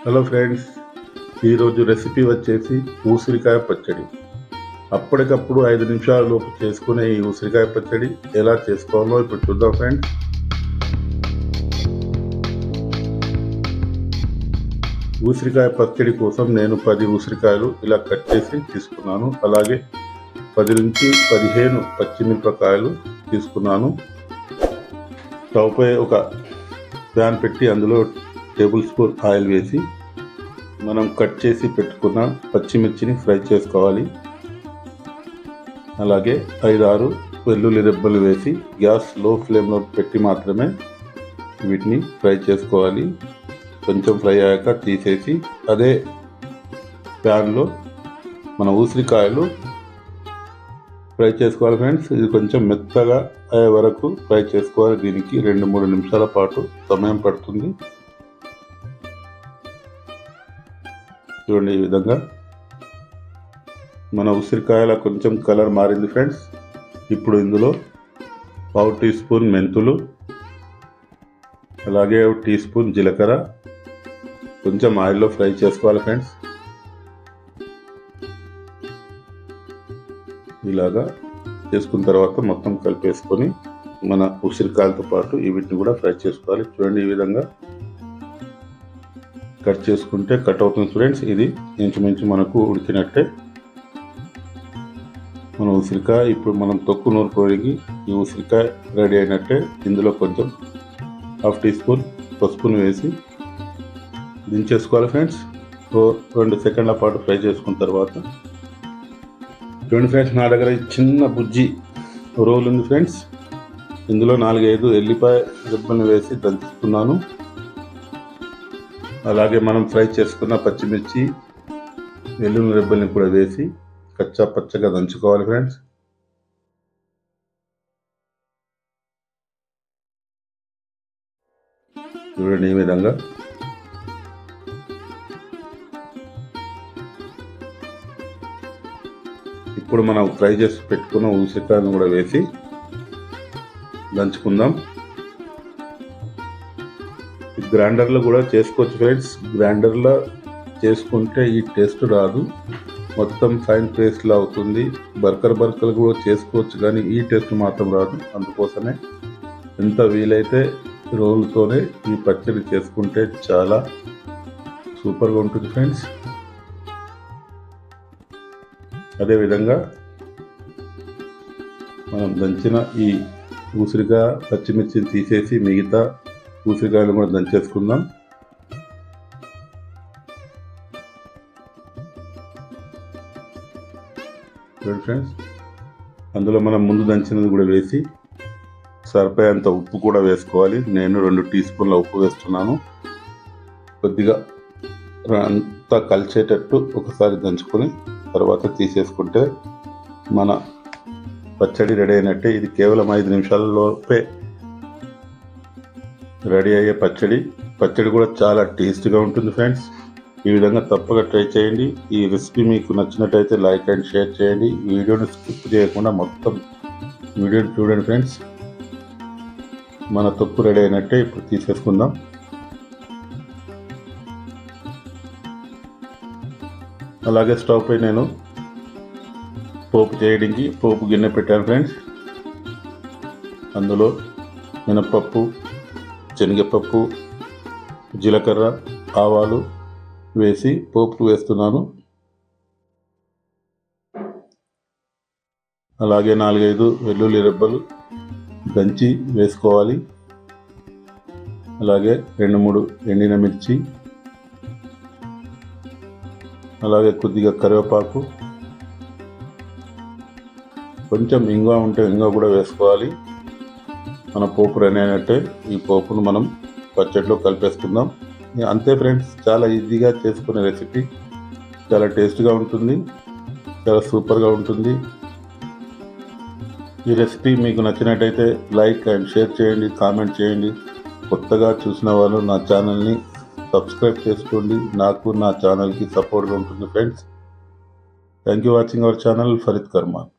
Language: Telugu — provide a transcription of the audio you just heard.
హలో ఫ్రెండ్స్, ఈరోజు రెసిపీ వచ్చేసి ఊసిరికాయ పచ్చడి. అప్పటికప్పుడు 5 నిమిషాల లోపు చేసుకునే ఈ ఊసిరికాయ పచ్చడి ఎలా చేసుకోవాలో ఇప్పుడు చూద్దాం ఫ్రెండ్స్. ఊసిరికాయ పచ్చడి కోసం నేను 10 ఊసిరికాయలు ఇలా కట్ చేసి తీసుకున్నాను. అలాగే 10 నుంచి 15 పచ్చిమిరపకాయలు తీసుకున్నాను. స్టవ్ పై ఒక ప్యాన్ పెట్టి అందులో టేబుల్ స్పూన్ ఆయిల్ వేసి మనం కట్ చేసి పెట్టుకున్న పచ్చిమిర్చిని ఫ్రై చేసుకోవాలి. అలాగే 5-6 వెల్లుల్లి రెబ్బలు వేసి గ్యాస్ లో ఫ్లేమ్లో పెట్టి మాత్రమే వీటిని ఫ్రై చేసుకోవాలి. కొంచెం ఫ్రై అయ్యాక తీసేసి అదే ప్యాన్లో మన ఊసిరికాయలు ఫ్రై చేసుకోవాలి ఫ్రెండ్స్. ఇది కొంచెం మెత్తగా అయ్యే వరకు ఫ్రై చేసుకోవాలి. దీనికి 2-3 నిమిషాల పాటు సమయం పడుతుంది. చూడండి, ఈ విధంగా మన ఉసిరికాయల కొంచెం కలర్ మారింది ఫ్రెండ్స్. ఇప్పుడు ఇందులో 1/2 టీ స్పూన్ మెంతులు, అలాగే 1 టీ స్పూన్ జీలకర్ర కొంచెం ఆయిల్లో ఫ్రై చేసుకోవాలి ఫ్రెండ్స్. ఇలాగా చేసుకున్న తర్వాత మొత్తం కలిపేసుకొని మన ఉసిరికాయలతో పాటు వీటిని కూడా ఫ్రై చేసుకోవాలి. చూడండి, ఈ విధంగా కట్ చేసుకుంటే కట్ అవుతుంది ఫ్రెండ్స్. ఇది ఇంచుమించు మనకు ఉడికినట్టే మన ఉసిరికాయ. ఇప్పుడు మనం తొక్కు నూరుకోవడానికి ఈ ఉసిరికాయ రెడీ అయినట్టే. ఇందులో కొంచెం 1/2 టీ స్పూన్ పసుపును వేసి దించేసుకోవాలి ఫ్రెండ్స్. 2 సెకండ్ల పాటు ఫ్రై చేసుకున్న తర్వాత చూడండి ఫ్రెండ్స్, నా దగ్గర చిన్న బుజ్జి రోల్ ఉంది ఫ్రెండ్స్. ఇందులో 4-5 ఎల్లిపాయ రెబ్బలను వేసి దంచుకున్నాను. అలాగే మనం ఫ్రై చేసుకున్న పచ్చిమిర్చి వెల్లుల్లి రెబ్బల్ని కూడా వేసి కచ్చా పచ్చగా దంచుకోవాలి ఫ్రెండ్స్. చూడండి, ఈ విధంగా ఇప్పుడు మనం ఫ్రై చేసి పెట్టుకున్న ఉసిరికాయలను కూడా వేసి దంచుకుందాం. గ్రైండర్లో కూడా చేసుకోవచ్చు ఫ్రెండ్స్. గ్రైండర్లో చేసుకుంటే ఈ టేస్ట్ రాదు, మొత్తం ఫైన్ పేస్ట్లా అవుతుంది. బర్కలు కూడా చేసుకోవచ్చు, కానీ ఈ టేస్ట్ మాత్రం రాదు. అందుకోసమే ఎంత వీలైతే రోలుతోనే ఈ పచ్చడి చేసుకుంటే చాలా సూపర్గా ఉంటుంది ఫ్రెండ్స్. అదేవిధంగా మనం దంచిన ఈ ఉసిరికాయ పచ్చిమిర్చిని తీసేసి మిగతా ఉసిరికాయలు కూడా దంచేసుకుందాం. ఫ్రెండ్స్, అందులో మనం ముందు దంచినది కూడా వేసి సరిపోయేంత ఉప్పు కూడా వేసుకోవాలి. నేను 2 టీ స్పూన్ల ఉప్పు వేస్తున్నాను. కొద్దిగా అంతా కలిసేటట్టు ఒకసారి దంచుకొని తర్వాత తీసేసుకుంటే మన పచ్చడి రెడీ అయినట్టే. ఇది కేవలం 5 నిమిషాలలోపే రెడీ అయ్యే పచ్చడి కూడా చాలా టేస్ట్గా ఉంటుంది ఫ్రెండ్స్. ఈ విధంగా తప్పక ట్రై చేయండి. ఈ రెసిపీ మీకు నచ్చినట్టయితే లైక్ అండ్ షేర్ చేయండి. వీడియోని స్కిప్ చేయకుండా మొత్తం వీడియోని చూడండి ఫ్రెండ్స్. మన తొక్కు రెడీ అయినట్టే. ఇప్పుడు తీసేసుకుందాం. అలాగే స్టవ్ పై నేను పోపు చేయడానికి పోపు గిన్నె పెట్టాను ఫ్రెండ్స్. అందులో మినపప్పు, శనగపప్పు, జీలకర్ర, ఆవాలు వేసి పోపు వేస్తున్నాను. అలాగే 4-5 వెల్లుల్లి రెబ్బలు దంచి వేసుకోవాలి. అలాగే 2-3 ఎండిన మిర్చి, అలాగే కొద్దిగా కరివేపాకు, కొంచెం ఇంగువ ఉంటే ఇంగువ కూడా వేసుకోవాలి. మన పోపు రెడీ అయినట్టే. ఈ పోపును మనం పచ్చడిలో కలిపేసుకుందాం. అంతే ఫ్రెండ్స్, చాలా ఈజీగా చేసుకునే రెసిపీ. చాలా టేస్ట్గా ఉంటుంది, చాలా సూపర్గా ఉంటుంది. ఈ రెసిపీ మీకు నచ్చినట్టయితే లైక్ అండ్ షేర్ చేయండి, కామెంట్ చేయండి. కొత్తగా చూసిన వాళ్ళు నా ఛానల్ని సబ్స్క్రైబ్ చేసుకోండి. నాకు నా ఛానల్కి సపోర్ట్గా ఉంటుంది friends. Thank you watching our channel Farid Karman.